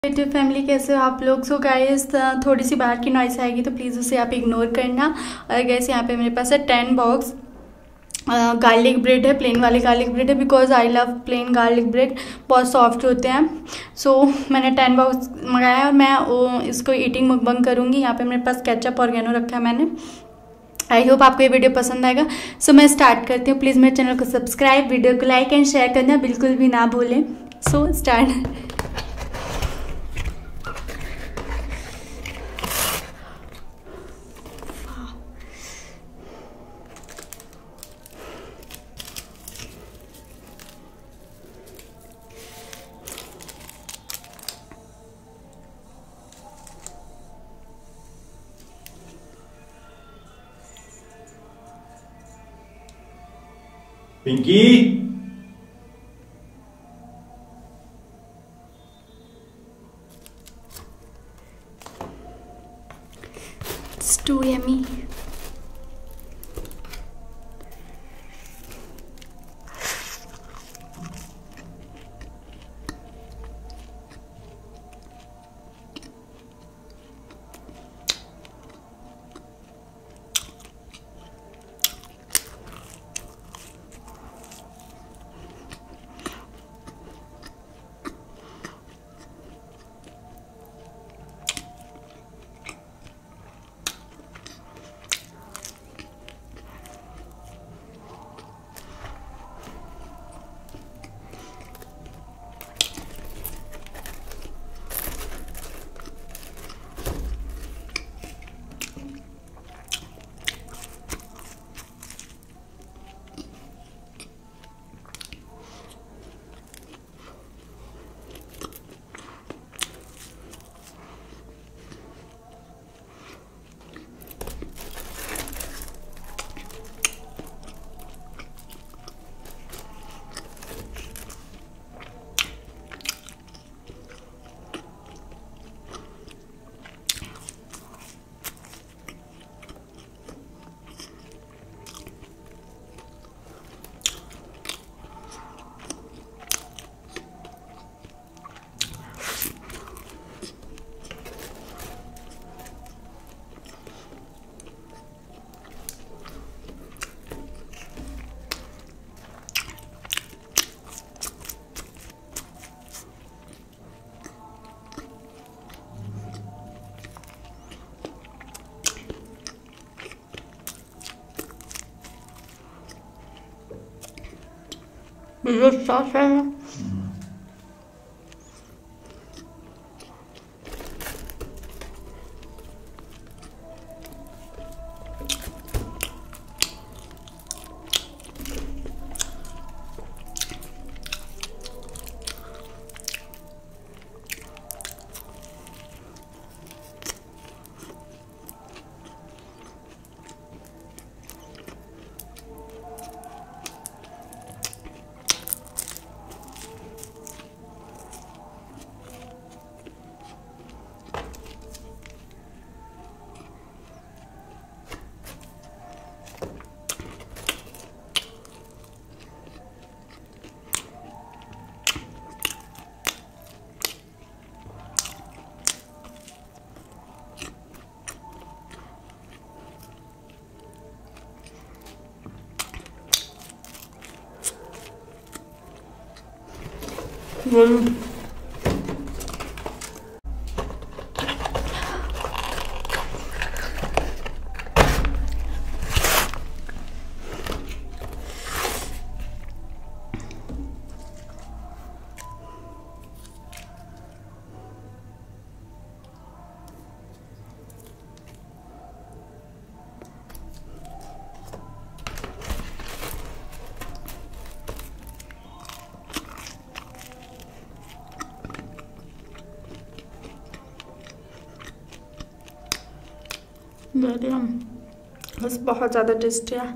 YouTube family, कैसे हो आप लोग। सो गाइस, थोड़ी सी बाहर की नॉइस आएगी तो प्लीज़ उसे आप इग्नोर करना। और गाइस, यहाँ पे मेरे पास है 10 बॉक्स गार्लिक ब्रेड है, प्लेन वाली गार्लिक ब्रेड है, because I love plain garlic bread, बहुत सॉफ्ट होते हैं। सो मैंने 10 बॉक्स मंगाया है और मैं इसको ईटिंग मुकबंग करूँगी। यहाँ पे मेरे पास केचप ऑर्गेनो रखा है मैंने। आई होप आपको ये वीडियो पसंद आएगा। सो मैं स्टार्ट करती हूँ। प्लीज़ मेरे चैनल को सब्सक्राइब, वीडियो को लाइक एंड शेयर करना बिल्कुल भी ना भूलें। So start. Pinky, It's too yummy. बिल्कुल सॉफ्ट है। बस बहुत ज़्यादा टेस्टी है।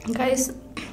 गाइस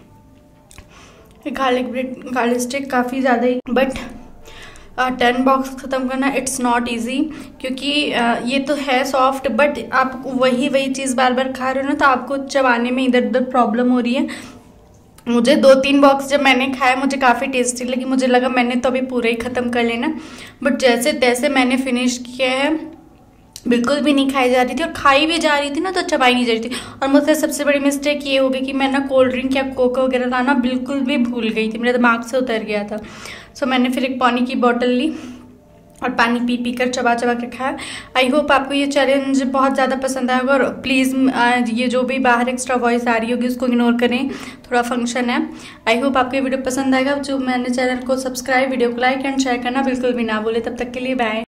गार्लिक स्टिक काफ़ी ज़्यादा ही, बट 10 बॉक्स ख़त्म करना इट्स नॉट इजी, क्योंकि ये तो है सॉफ्ट, बट आप वही चीज़ बार बार खा रहे हो ना, तो आपको चबाने में इधर उधर प्रॉब्लम हो रही है। मुझे 2-3 बॉक्स जब मैंने खाया मुझे काफ़ी टेस्टी लगी, मुझे लगा मैंने तो अभी पूरा ही ख़त्म कर लेना, बट जैसे तैसे मैंने फिनिश किया है, बिल्कुल भी नहीं खाई जा रही थी, और खाई भी जा रही थी ना तो चबाई नहीं जा रही थी। और मुझसे सबसे बड़ी मिस्टेक ये हो गई कि मैं ना कोल्ड ड्रिंक या कोक वगैरह लाना बिल्कुल भी भूल गई थी, मेरे दिमाग से उतर गया था। सो मैंने फिर एक पानी की बोतल ली और पानी पी कर चबा के खाया। आई होप आपको ये चैलेंज बहुत ज़्यादा पसंद आएगा, और प्लीज़ ये जो भी बाहर एक्स्ट्रा वॉइस आ रही होगी उसको इग्नोर करें, थोड़ा फंक्शन है। आई होप आपको ये वीडियो पसंद आएगा। जो मैंने चैनल को सब्सक्राइब, वीडियो को लाइक एंड शेयर करना बिल्कुल भी ना भूले। तब तक के लिए बाय।